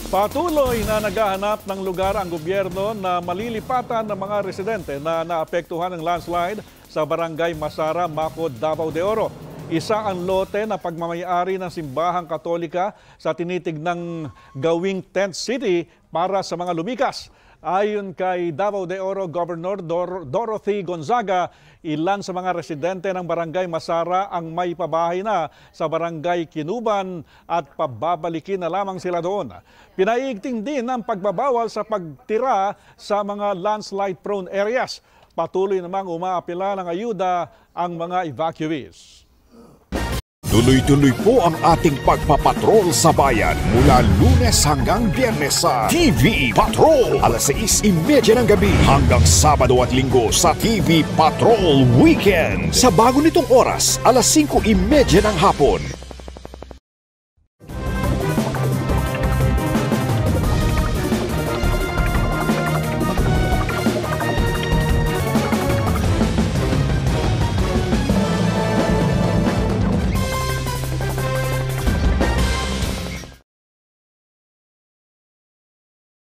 Patuloy na naghahanap ng lugar ang gobyerno na malilipatan ng mga residente na naapektuhan ng landslide sa Barangay Masara, Maco, Davao de Oro. Isa ang lote na pagmamayari ng Simbahang Katolika sa tinitignang gawing tent city para sa mga lumikas. Ayon kay Davao de Oro Governor Dorothy Gonzaga, ilan sa mga residente ng Barangay Masara ang may pabahay na sa Barangay Kinuban at pababalikin na lamang sila doon. Pinaigting din ang pagbabawal sa pagtira sa mga landslide-prone areas. Patuloy namang umaapila ng ayuda ang mga evacuees. Tuloy-tuloy po ang ating pagpapatrol sa bayan mula Lunes hanggang Biyernes sa TV Patrol. Alas 6:30 ng gabi hanggang Sabado at Linggo sa TV Patrol Weekend. Sa bago nitong oras, alas 5:30 ng hapon.